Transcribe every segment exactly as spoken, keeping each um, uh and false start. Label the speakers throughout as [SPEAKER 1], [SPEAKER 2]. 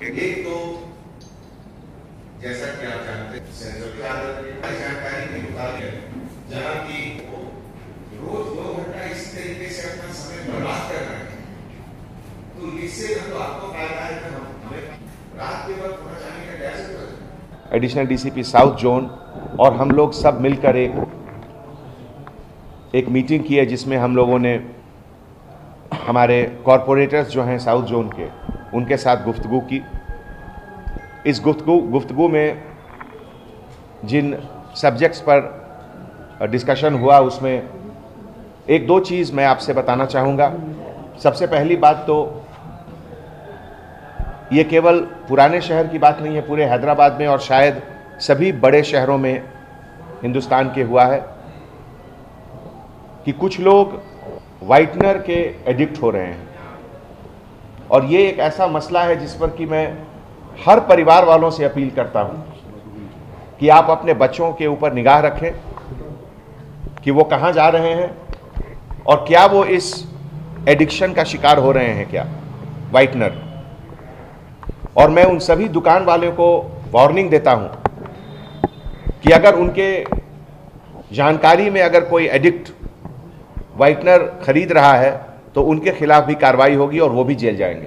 [SPEAKER 1] एक तो जैसा कि आप जानते हैं जानकारी के मुताबिक जहाँ की रोज दो घंटा इस तरीके से अपना समय बर्बाद कर रहे हैं, तो इससे तो आपको फायदा है कि हमें रात के वक्त वहाँ जाने का क्या जरूरत है।
[SPEAKER 2] एडिशनल डीसीपी साउथ जोन और हम लोग सब मिलकर एक एक मीटिंग की है जिसमें हम लोगों ने हमारे कॉरपोरेटर्स जो हैं साउथ जोन के उनके साथ गुफ्तगू की। इस गुफ्तगू गुफ्तगू में जिन सब्जेक्ट्स पर डिस्कशन हुआ उसमें एक दो चीज़ मैं आपसे बताना चाहूँगा। सबसे पहली बात तो ये केवल पुराने शहर की बात नहीं है, पूरे हैदराबाद में और शायद सभी बड़े शहरों में हिंदुस्तान के हुआ है कि कुछ लोग वाइटनर के एडिक्ट हो रहे हैं। और ये एक ऐसा मसला है जिस पर कि मैं हर परिवार वालों से अपील करता हूँ कि आप अपने बच्चों के ऊपर निगाह रखें कि वो कहाँ जा रहे हैं और क्या वो इस एडिक्शन का शिकार हो रहे हैं क्या, वाइटनर। और मैं उन सभी दुकान वालों को वार्निंग देता हूँ कि अगर उनके जानकारी में अगर कोई एडिक्ट वाइटनर खरीद रहा है तो उनके खिलाफ भी कार्रवाई होगी और वो भी जेल जाएंगे।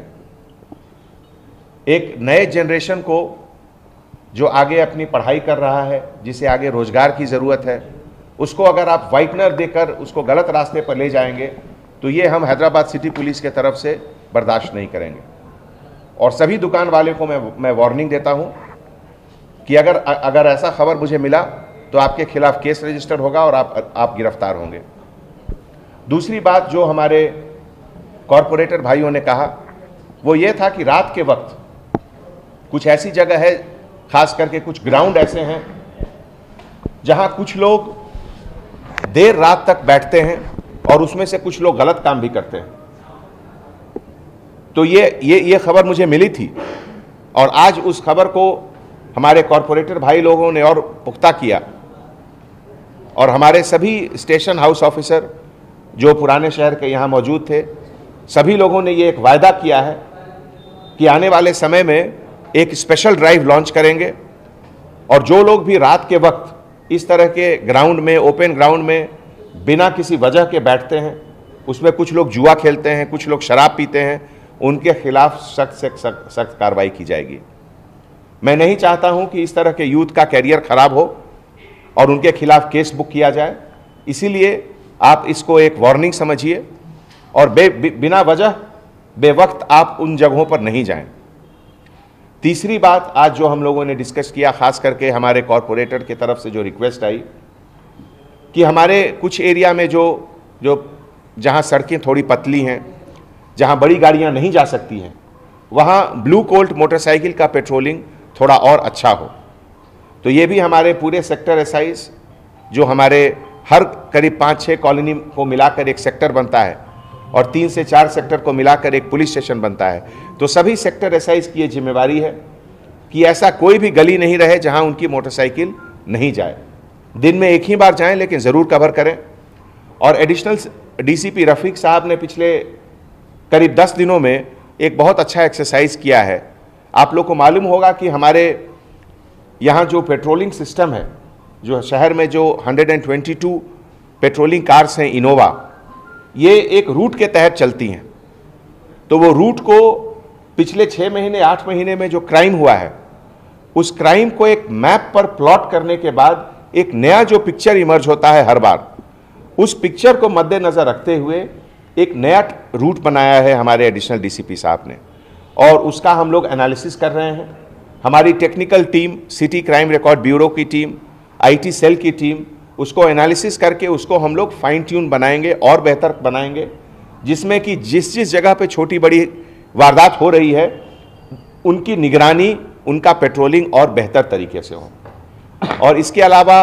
[SPEAKER 2] एक नए जनरेशन को जो आगे अपनी पढ़ाई कर रहा है, जिसे आगे रोजगार की ज़रूरत है, उसको अगर आप वाइटनर देकर उसको गलत रास्ते पर ले जाएंगे तो ये हम हैदराबाद सिटी पुलिस के तरफ से बर्दाश्त नहीं करेंगे। और सभी दुकान वाले को मैं मैं वार्निंग देता हूं कि अगर अगर ऐसा खबर मुझे मिला तो आपके खिलाफ केस रजिस्टर होगा और आप आप गिरफ्तार होंगे। दूसरी बात जो हमारे कॉरपोरेटर भाइयों ने कहा वो ये था कि रात के वक्त कुछ ऐसी जगह है, खास करके कुछ ग्राउंड ऐसे हैं जहां कुछ लोग देर रात तक बैठते हैं और उसमें से कुछ लोग गलत काम भी करते हैं। तो ये ये ये खबर मुझे मिली थी और आज उस खबर को हमारे कॉरपोरेटर भाई लोगों ने और पुख्ता किया और हमारे सभी स्टेशन हाउस ऑफिसर जो पुराने शहर के यहाँ मौजूद थे, सभी लोगों ने ये एक वायदा किया है कि आने वाले समय में एक स्पेशल ड्राइव लॉन्च करेंगे और जो लोग भी रात के वक्त इस तरह के ग्राउंड में, ओपन ग्राउंड में बिना किसी वजह के बैठते हैं, उसमें कुछ लोग जुआ खेलते हैं, कुछ लोग शराब पीते हैं, उनके खिलाफ सख्त से सख्त सख्त कार्रवाई की जाएगी। मैं नहीं चाहता हूं कि इस तरह के यूथ का कैरियर खराब हो और उनके खिलाफ केस बुक किया जाए, इसीलिए आप इसको एक वार्निंग समझिए और बे, बि, बिना वजह बेवक्त आप उन जगहों पर नहीं जाएं। तीसरी बात आज जो हम लोगों ने डिस्कस किया, खास करके हमारे कॉरपोरेटर की तरफ से जो रिक्वेस्ट आई कि हमारे कुछ एरिया में जो जो जहां सड़कें थोड़ी पतली हैं, जहां बड़ी गाड़ियां नहीं जा सकती हैं, वहां ब्लू कोल्ट मोटरसाइकिल का पेट्रोलिंग थोड़ा और अच्छा हो। तो ये भी हमारे पूरे सेक्टर एसआईज जो हमारे हर करीब पाँच छः कॉलोनी को मिलाकर एक सेक्टर बनता है और तीन से चार सेक्टर को मिलाकर एक पुलिस स्टेशन बनता है, तो सभी सेक्टर एसआईज की ये जिम्मेवारी है कि ऐसा कोई भी गली नहीं रहे जहां उनकी मोटरसाइकिल नहीं जाए। दिन में एक ही बार जाएं लेकिन ज़रूर कवर करें। और एडिशनल डीसीपी रफ़ीक साहब ने पिछले करीब दस दिनों में एक बहुत अच्छा एक्सरसाइज किया है। आप लोग को मालूम होगा कि हमारे यहाँ जो पेट्रोलिंग सिस्टम है, जो शहर में जो एक सौ बाईस पेट्रोलिंग कार्स हैं इनोवा, ये एक रूट के तहत चलती हैं। तो वो रूट को पिछले छः महीने आठ महीने में जो क्राइम हुआ है, उस क्राइम को एक मैप पर प्लॉट करने के बाद एक नया जो पिक्चर इमर्ज होता है हर बार, उस पिक्चर को मद्देनज़र रखते हुए एक नया रूट बनाया है हमारे एडिशनल डीसीपी साहब ने और उसका हम लोग एनालिसिस कर रहे हैं। हमारी technical team, city crime record bureau की टीम, आईटी सेल की टीम उसको एनालिसिस करके उसको हम लोग फाइन ट्यून बनाएंगे और बेहतर बनाएंगे, जिसमें कि जिस जिस जगह पे छोटी बड़ी वारदात हो रही है उनकी निगरानी, उनका पेट्रोलिंग और बेहतर तरीके से हो। और इसके अलावा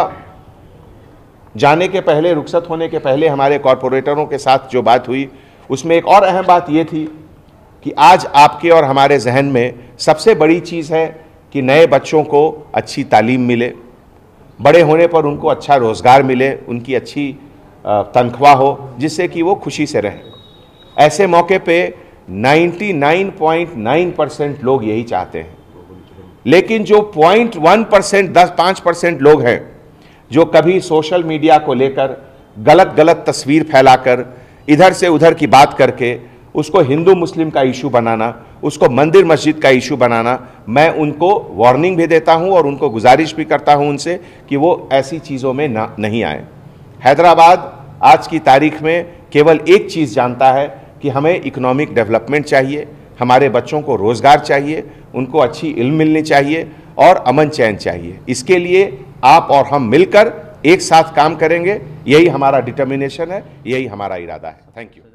[SPEAKER 2] जाने के पहले, रुखसत होने के पहले हमारे कॉरपोरेटरों के साथ जो बात हुई उसमें एक और अहम बात ये थी कि आज आपके और हमारे जहन में सबसे बड़ी चीज़ है कि नए बच्चों को अच्छी तालीम मिले, बड़े होने पर उनको अच्छा रोज़गार मिले, उनकी अच्छी तनख्वाह हो, जिससे कि वो खुशी से रहें। ऐसे मौके पे निन्यानवे पॉइंट नौ परसेंट लोग यही चाहते हैं। लेकिन जो पॉइंट वन परसेंट दस पाँच परसेंट लोग हैं जो कभी सोशल मीडिया को लेकर गलत गलत तस्वीर फैलाकर इधर से उधर की बात करके उसको हिंदू मुस्लिम का इशू बनाना, उसको मंदिर मस्जिद का इशू बनाना, मैं उनको वार्निंग भी देता हूं और उनको गुजारिश भी करता हूं उनसे कि वो ऐसी चीज़ों में ना नहीं आए। हैदराबाद आज की तारीख में केवल एक चीज़ जानता है कि हमें इकोनॉमिक डेवलपमेंट चाहिए, हमारे बच्चों को रोज़गार चाहिए, उनको अच्छी इल्म मिलनी चाहिए और अमन चैन चाहिए। इसके लिए आप और हम मिलकर एक साथ काम करेंगे, यही हमारा डिटर्मिनेशन है, यही हमारा इरादा है। Thank you.